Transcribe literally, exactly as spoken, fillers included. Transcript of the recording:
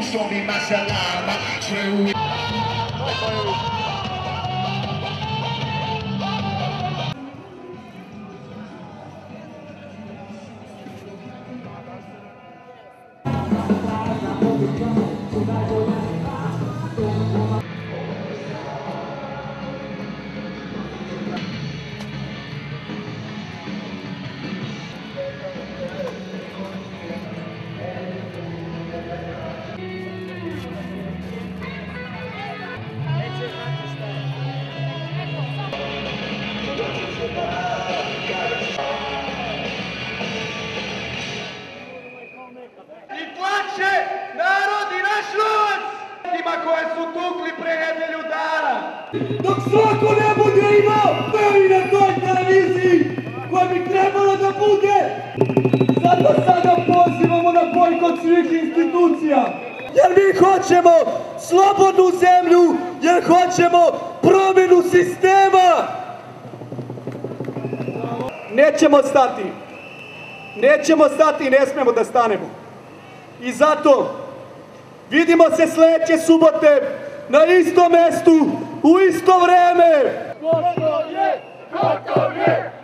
Usovima salama, sve u... I plaće narod i naš novac tima koje su tukli pre nedelju dana. Dok svako ne bude imao prvi na toj televiziji koja bi trebala da bude. Zato sada pozivamo na bojkot svih institucija. Jer mi hoćemo slobodnu zemlju, jer hoćemo promjenu sistema. Nećemo stati. Nećemo stati i ne smemo da stanemo. I zato vidimo se sljedeće subote na istom mestu, u isto vreme. Gotov je! Gotov je!